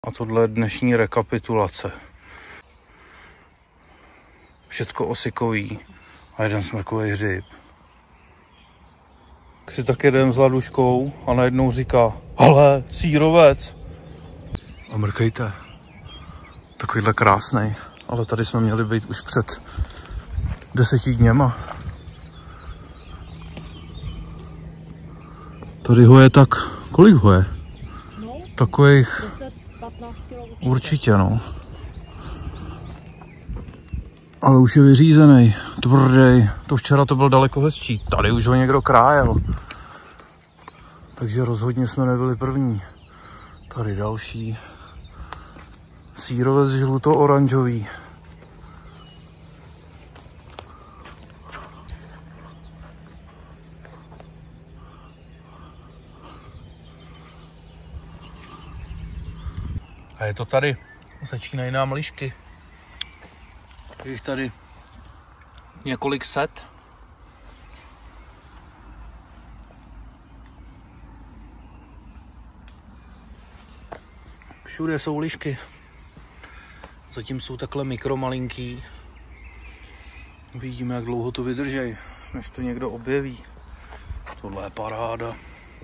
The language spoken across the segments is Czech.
A tohle je dnešní rekapitulace. Všecko osikový a jeden smrkový hřib. Tak si tak jedem s Laduškou a najednou říká: hele, sírovec! A mrkejte. Takovýhle krásnej. Ale tady jsme měli být už před 10 dněma. Tady ho je tak... Kolik ho je? No, takových... 10-15 kg. Určitě, no. Ale už je vyřízený, tvrdý. To včera to byl daleko hezčí. Tady už ho někdo krájel. Takže rozhodně jsme nebyli první. Tady další. Sírovec žluto-oranžový. A je to tady. Začínají nám lišky. Je jich tady několik set. Všude jsou lišky. Zatím jsou takhle mikromalinký. Uvidíme, jak dlouho to vydrží, než to někdo objeví. Tohle je paráda.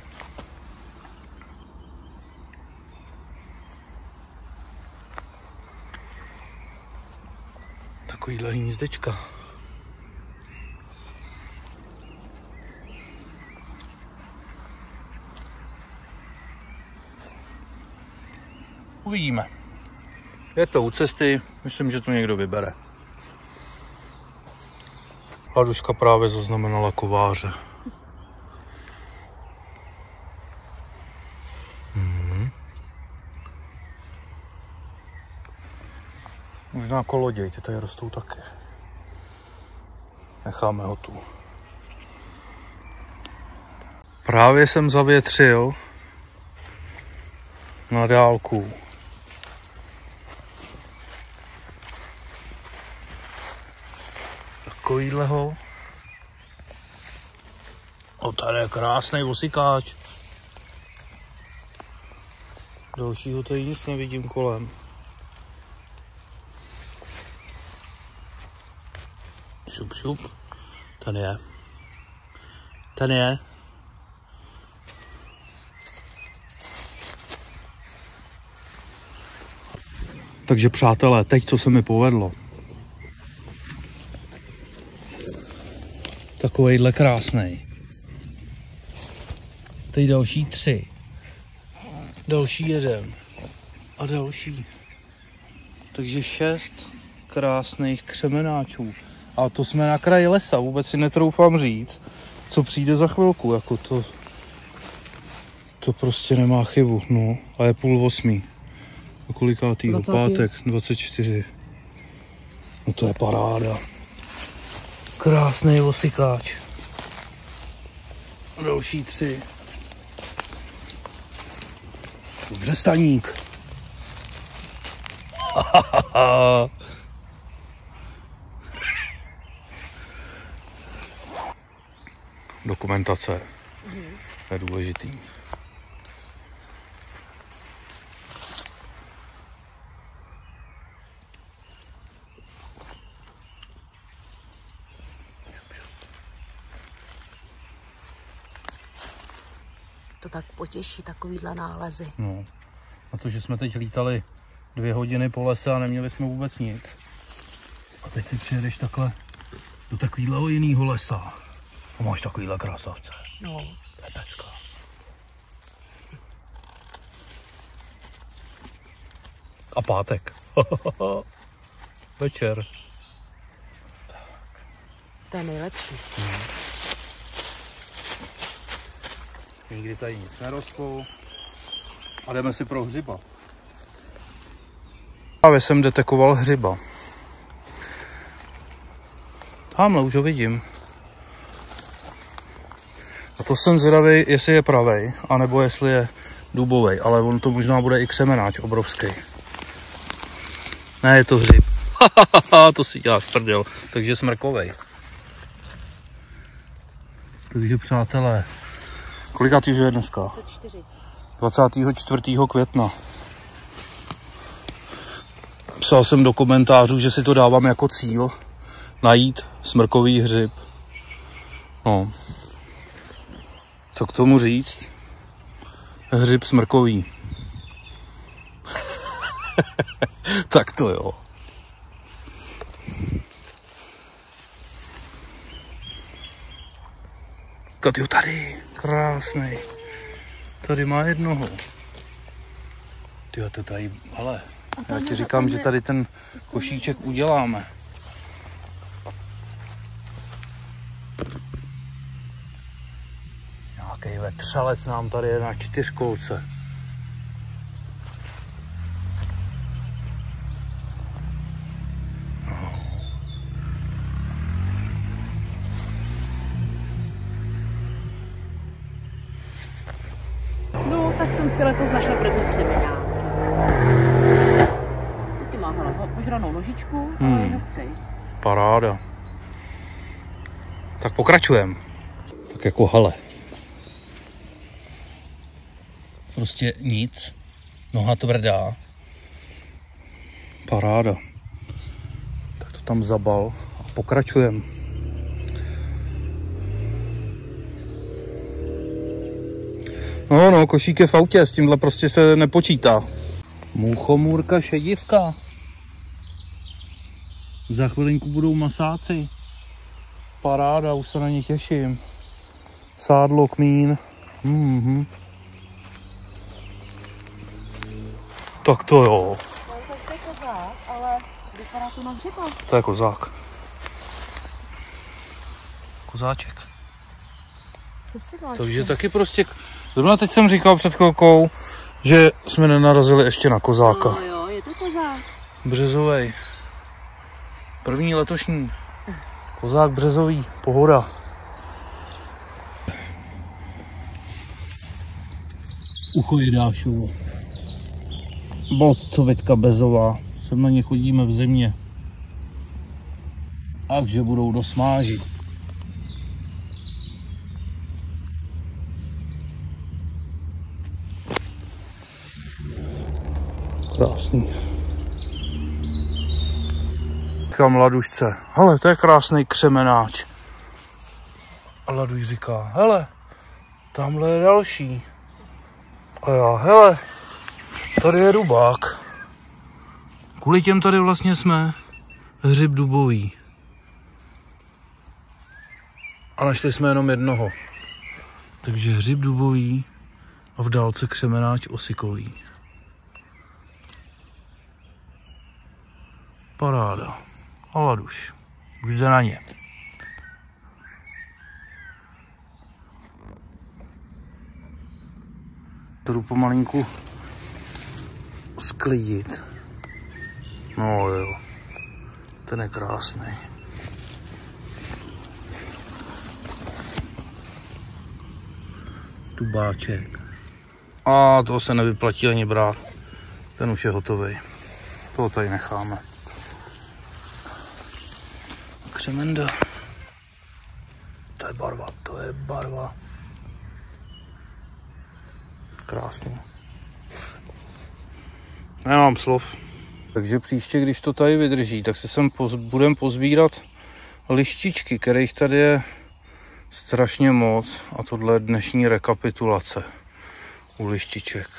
Takovýhle hnízdečka. Uvidíme. Je to u cesty, myslím, že to někdo vybere. Laduška právě zaznamenala kováře. Možná koloděj, ty tady rostou taky. Necháme ho tu. Právě jsem zavětřil na dálku. Takovýhleho. O, tady je krásný vosikáč. Dalšího tady nic nevidím kolem. Šup, šup. Ten je. Ten je. Takže přátelé, teď co se mi povedlo. Takovejhle krásnej. Teď další 3. Další 1. A další. Takže 6 krásných křemenáčů. A to jsme na kraji lesa, vůbec si netroufám říct, co přijde za chvilku, jako to prostě nemá chybu, no, a je 7:30. A kolikátýho? 20. Pátek, 24. No to je paráda. Krásný vosikáč. A další 3. Břestaník. Dokumentace je důležitý. To tak potěší, takovýhle nálezy. No. A to, že jsme teď lítali 2 hodiny po lese a neměli jsme vůbec nic. A teď si přijedeš takhle do takovýhleho jinýho lesa. A máš takovýhle krásavce. No. To je pecka. A pátek. Večer. To je nejlepší. Nikdy tady nic nerostlo. A jdeme si pro hřiba. Právě jsem detekoval hřiba. Tamhle už ho vidím. A to jsem zvědavý, jestli je pravej, anebo jestli je dubovej, ale on to možná bude i křemenáč obrovský. Ne, je to hřib. To si děláš prdel. Takže smrkovej. Takže přátelé, kolikátý je dneska? 24. 24. května. Psal jsem do komentářů, že si to dávám jako cíl najít smrkový hřib. No. Co k tomu říct? Hřib smrkový. Tak to jo. Jo, tady, krásný. Tady má jednoho. Tyjo, to tady, hele, já ti říkám, že tady ten košíček uděláme. Nějaký vetřelec nám tady je na 4kolce. No, tak jsem si letos našla první křemenák. Taky má požranou nožičku, ale je hezký. Paráda. Tak pokračujeme. Tak jako hele. Prostě nic. Noha tvrdá. Paráda. Tak to tam zabal a pokračujeme. No, košík je v autě, s tímhle prostě se nepočítá. Muchomůrka šedivka. Za chvilinku budou masáci. Paráda, už se na ně těším. Sádlo, kmín. Tak to jo. To je kozák, ale vypadá to na hřiba. To je kozák. Kozáček. Takže taky prostě... Zrovna teď jsem říkal před chvilkou, že jsme nenarazili ještě na kozáka. No jo, je to kozák. Březovej. První letošní. Kozák březový. Pohoda. Ucho Jidášovo. Bolcovitka bezová. Sem na ně chodíme v zimě. Takže budou dosmážit. Krásný. Říkám Ladušce, hele, to je krásný křemenáč. A Laduš říká, hele, tamhle je další. A já, hele, tady je dubák. Kvůli těm tady vlastně jsme hřib dubový. A našli jsme jenom jednoho. Takže hřib dubový a v dálce křemenáč osikový. Paráda. A Laduš. Už jde na ně. Jdu pomalinku sklidit. No jo. Ten je krásný. Dubáček. A toho se nevyplatí ani brát. Ten už je hotový. Toho tady necháme. Křemenda. To je barva, to je barva. Krásný. Nemám slov. Takže příště, když to tady vydrží, tak se sem budeme pozbírat lištičky, kterých tady je strašně moc. A tohle je dnešní rekapitulace u lištiček.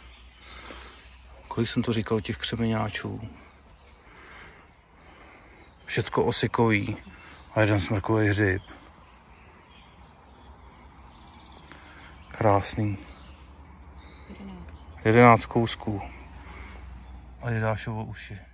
Kolik jsem to říkal těch křemeňáčů? Všecko osikový a jeden smrkový hřib. Krásný. 11 kousků. A Jidášovo uši.